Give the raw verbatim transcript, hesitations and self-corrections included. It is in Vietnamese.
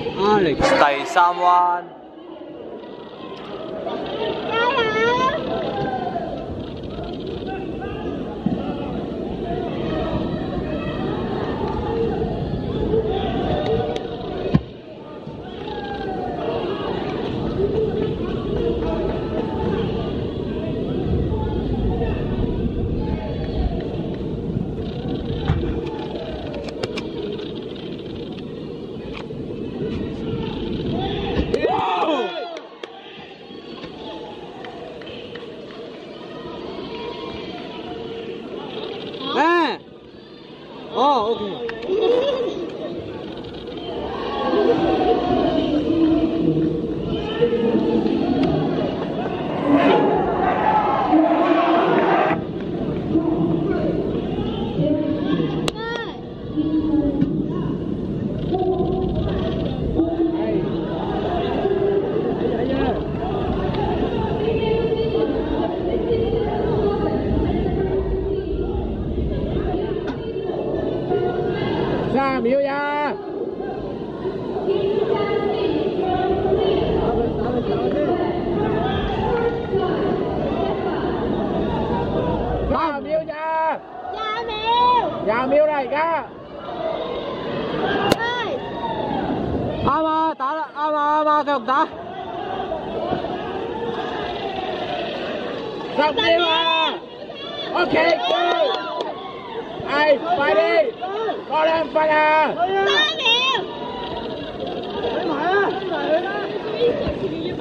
Alex 第三彎。哦 ，OK。三秒呀！三秒呀！廿秒，廿秒啦而家。啱啊，打啦，啱啊啱啊，繼續打。十秒啊 ！OK， go！ 係，快啲！多兩分啊！三秒，睇埋啊，睇埋佢啦。